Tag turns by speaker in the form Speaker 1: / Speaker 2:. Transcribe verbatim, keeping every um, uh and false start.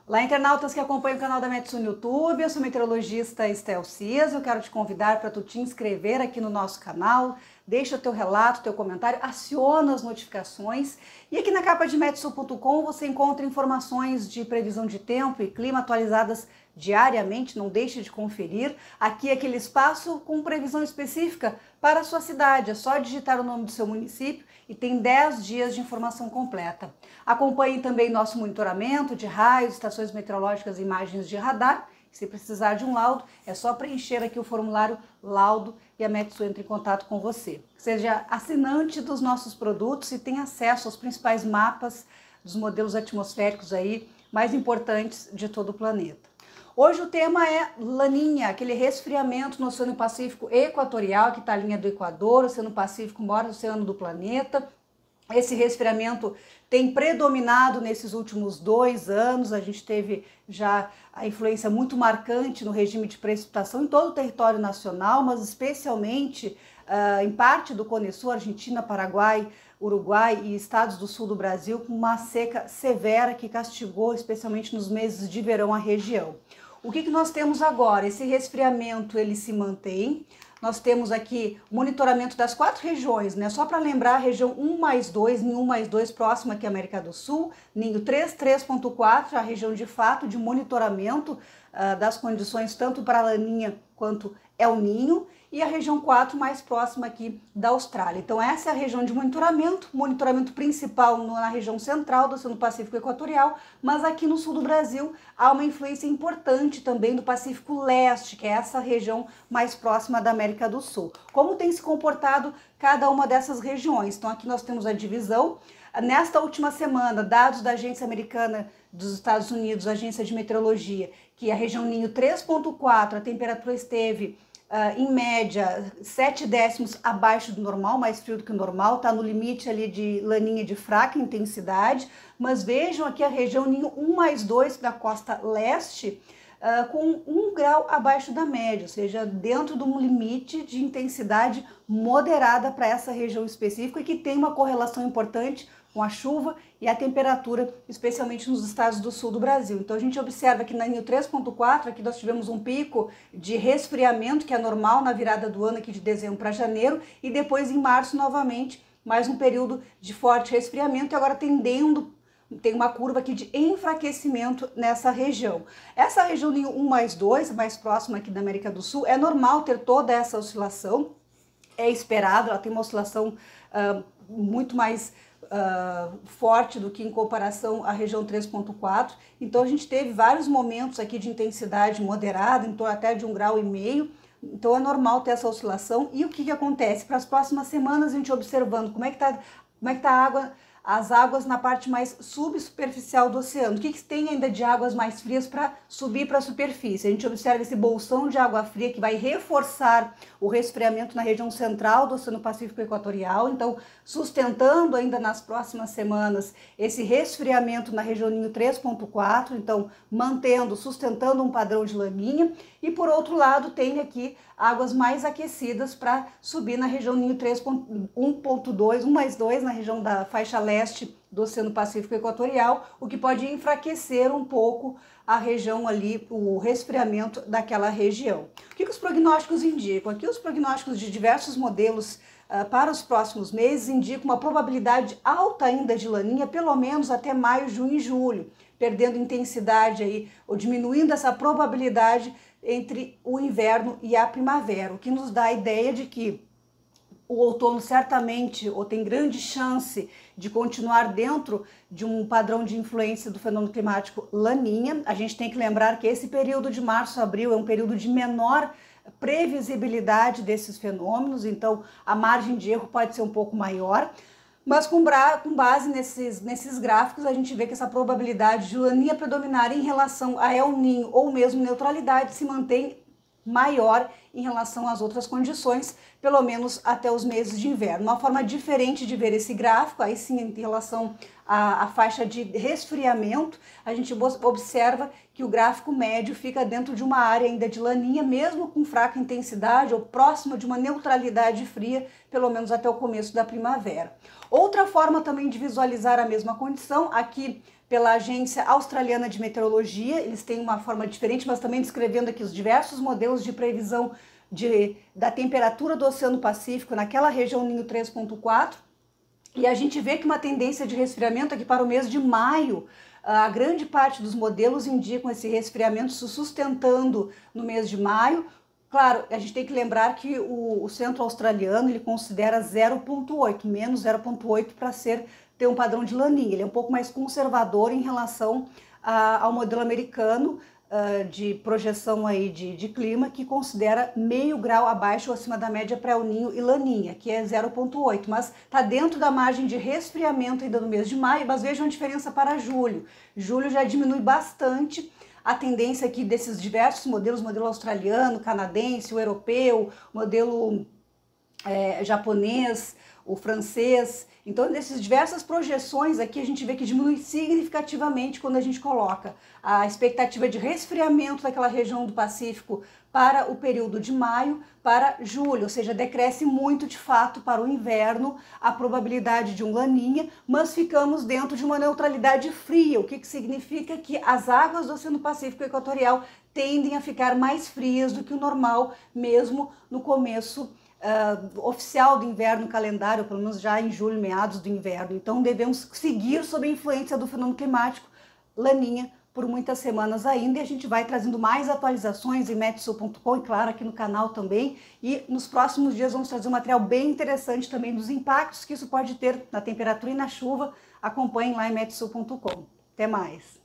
Speaker 1: Olá, internautas que acompanham o canal da Metsu no YouTube, eu sou a meteorologista Estel Cias, eu quero te convidar para tu te inscrever aqui no nosso canal, deixa o teu relato, teu comentário, aciona as notificações e aqui na capa de metsu ponto com você encontra informações de previsão de tempo e clima atualizadas diariamente, não deixe de conferir. Aqui é aquele espaço com previsão específica para a sua cidade, é só digitar o nome do seu município e tem dez dias de informação completa. Acompanhe também nosso monitoramento de raios, estações meteorológicas e imagens de radar. Se precisar de um laudo, é só preencher aqui o formulário laudo e a Metsu entra em contato com você. Seja assinante dos nossos produtos e tenha acesso aos principais mapas dos modelos atmosféricos aí mais importantes de todo o planeta. Hoje o tema é Laninha, aquele resfriamento no Oceano Pacífico Equatorial, que está a linha do Equador, o Oceano Pacífico, o maior oceano do planeta. Esse resfriamento tem predominado nesses últimos dois anos, a gente teve já a influência muito marcante no regime de precipitação em todo o território nacional, mas especialmente uh, em parte do Cone Sul, Argentina, Paraguai, Uruguai e estados do sul do Brasil, com uma seca severa que castigou especialmente nos meses de verão a região. O que, que nós temos agora? Esse resfriamento ele se mantém. Nós temos aqui monitoramento das quatro regiões, né? Só para lembrar, a região um mais dois, ninho um mais dois, próxima aqui à América do Sul, ninho três, três ponto quatro, a região de fato de monitoramento uh, das condições tanto para a Laninha quanto El Ninho, e a região quatro mais próxima aqui da Austrália. Então essa é a região de monitoramento, monitoramento principal na região central do Oceano Pacífico Equatorial, mas aqui no sul do Brasil há uma influência importante também do Pacífico Leste, que é essa região mais próxima da América do Sul. Como tem se comportado cada uma dessas regiões? Então aqui nós temos a divisão. Nesta última semana, dados da Agência Americana dos Estados Unidos, Agência de Meteorologia, que a região ninho três ponto quatro, a temperatura esteve Uh, em média, sete décimos abaixo do normal, mais frio do que o normal, está no limite ali de laninha de fraca intensidade, mas vejam aqui a região ninho um mais dois da costa leste, uh, com um grau abaixo da média, ou seja, dentro de um limite de intensidade moderada para essa região específica e que tem uma correlação importante com a chuva e a temperatura, especialmente nos estados do sul do Brasil. Então a gente observa que na ninho três ponto quatro, aqui nós tivemos um pico de resfriamento, que é normal na virada do ano aqui de dezembro para janeiro, e depois em março novamente, mais um período de forte resfriamento, e agora tendendo, tem uma curva aqui de enfraquecimento nessa região. Essa região ninho um mais dois, mais próxima aqui da América do Sul, é normal ter toda essa oscilação, é esperado, ela tem uma oscilação uh, muito mais Uh, forte do que em comparação à região três ponto quatro, então a gente teve vários momentos aqui de intensidade moderada, em torno até de um grau e meio, então é normal ter essa oscilação. E o que, que acontece? Para as próximas semanas a gente observando como é que está como é que tá a água, as águas na parte mais subsuperficial do oceano, o que, que tem ainda de águas mais frias para subir para a superfície. A gente observa esse bolsão de água fria que vai reforçar o resfriamento na região central do Oceano Pacífico Equatorial, então sustentando ainda nas próximas semanas esse resfriamento na região ninho três ponto quatro, então mantendo, sustentando um padrão de laninha. E por outro lado tem aqui águas mais aquecidas para subir na região ninho três ponto um ponto dois, um mais dois, na região da faixa leste do Oceano Pacífico Equatorial, o que pode enfraquecer um pouco a região ali, o resfriamento daquela região. O que, que os prognósticos indicam? Aqui os prognósticos de diversos modelos uh, para os próximos meses indicam uma probabilidade alta ainda de laninha, pelo menos até maio, junho e julho, perdendo intensidade aí, ou diminuindo essa probabilidade entre o inverno e a primavera, o que nos dá a ideia de que o outono certamente, ou tem grande chance de continuar dentro de um padrão de influência do fenômeno climático Laninha. A gente tem que lembrar que esse período de março a abril é um período de menor previsibilidade desses fenômenos, então a margem de erro pode ser um pouco maior. Mas com, com base nesses, nesses gráficos, a gente vê que essa probabilidade de laninha predominar em relação a El Ninho ou mesmo neutralidade se mantém maior em relação às outras condições, pelo menos até os meses de inverno. Uma forma diferente de ver esse gráfico, aí sim em relação à, à faixa de resfriamento, a gente observa que o gráfico médio fica dentro de uma área ainda de laninha, mesmo com fraca intensidade ou próxima de uma neutralidade fria, pelo menos até o começo da primavera. Outra forma também de visualizar a mesma condição, aqui pela Agência Australiana de Meteorologia. Eles têm uma forma diferente, mas também descrevendo aqui os diversos modelos de previsão de, da temperatura do Oceano Pacífico naquela região Ninho três ponto quatro. E a gente vê que uma tendência de resfriamento aqui para o mês de maio. A grande parte dos modelos indicam esse resfriamento se sustentando no mês de maio. Claro, a gente tem que lembrar que o, o centro australiano ele considera zero ponto oito, menos zero ponto oito para ser ter um padrão de laninha. Ele é um pouco mais conservador em relação a, ao modelo americano uh, de projeção aí de, de clima, que considera meio grau abaixo ou acima da média para El Ninho e laninha, que é zero ponto oito, mas está dentro da margem de resfriamento ainda no mês de maio. Mas vejam a diferença para julho. Julho já diminui bastante. A tendência aqui desses diversos modelos, modelo australiano, canadense, o europeu, modelo é, japonês, o francês. Então, nessas diversas projeções aqui, a gente vê que diminui significativamente quando a gente coloca a expectativa de resfriamento daquela região do Pacífico para o período de maio para julho, ou seja, decresce muito de fato para o inverno a probabilidade de um laninha, mas ficamos dentro de uma neutralidade fria, o que, que significa que as águas do Oceano Pacífico Equatorial tendem a ficar mais frias do que o normal, mesmo no começo Uh, oficial do inverno calendário, pelo menos já em julho, meados do inverno. Então devemos seguir sob a influência do fenômeno climático laninha por muitas semanas ainda, e a gente vai trazendo mais atualizações em metsul ponto com e claro aqui no canal também, e nos próximos dias vamos trazer um material bem interessante também dos impactos que isso pode ter na temperatura e na chuva. Acompanhem lá em metsul ponto com. Até mais!